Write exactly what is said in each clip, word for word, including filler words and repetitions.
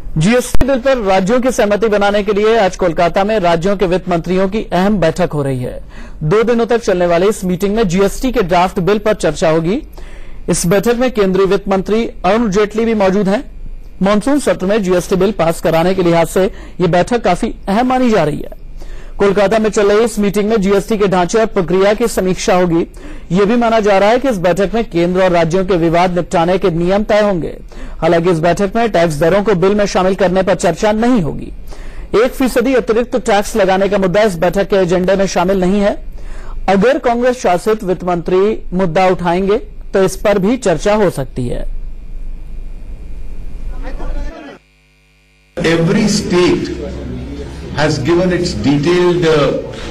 GST bill पर राज्यों की सहमति बनाने के लिए आज कोलकाता में राज्यों के वित्त मंत्रियों की अहम बैठक हो रही है। दो दिनों तक चलने वाली इस मीटिंग में जीएसटी के ड्राफ्ट बिल पर चर्चा होगी। इस बैठक में केंद्रीय वित्त मंत्री अरुण जेटली भी मौजूद हैं। मानसून सत्र में जीएसटी बिल पास कराने के लिहाज से ये बैठक काफी अहम मानी जा रही है। कोलकाता में चल रही इस मीटिंग में जीएसटी के ढांचे और प्रक्रिया की समीक्षा होगी। यह भी माना जा रहा है कि इस बैठक में केंद्र और राज्यों के विवाद निपटाने के नियम तय होंगे। हालांकि इस बैठक में टैक्स दरों को बिल में शामिल करने पर चर्चा नहीं होगी। एक फीसदी अतिरिक्त टैक्स लगाने का मुद्दा इस बैठक के एजेंडे में शामिल नहीं है। अगर कांग्रेस शासित वित्त मंत्री मुद्दा उठाएंगे तो इस पर भी चर्चा हो सकती है। Every state has given its detailed uh,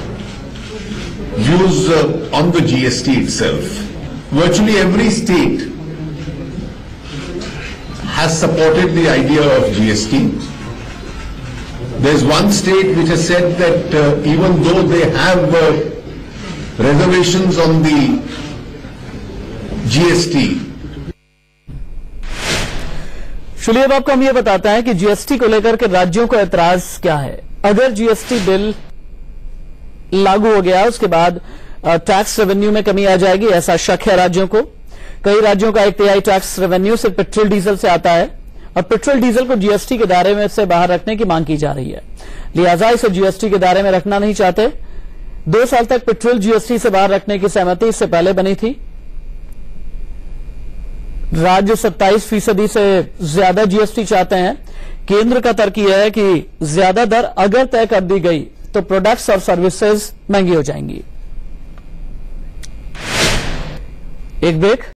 views uh, on the G S T itself. Virtually every state has supported the idea of G S T. There's one state which has said that uh, even though they have uh, reservations on the G S T, चलिए अब आपको हम ये बताते हैं कि GST को लेकर के राज्यों को ऐतराज क्या है। अगर जीएसटी बिल लागू हो गया उसके बाद टैक्स रेवेन्यू में कमी आ जाएगी, ऐसा शक है राज्यों को। कई राज्यों का एक तिहाई टैक्स रेवेन्यू सिर्फ पेट्रोल डीजल से आता है और पेट्रोल डीजल को जीएसटी के दायरे में से बाहर रखने की मांग की जा रही है। लिहाजा इसे जीएसटी के दायरे में रखना नहीं चाहते। दो साल तक पेट्रोल जीएसटी से बाहर रखने की सहमति इससे पहले बनी थी। राज्य सत्ताईस फीसदी से ज्यादा जीएसटी चाहते हैं। केंद्र का तर्क यह है कि ज्यादा दर अगर तय कर दी गई तो प्रोडक्ट्स और सर्विसेज महंगी हो जाएंगी। एक ब्रेक।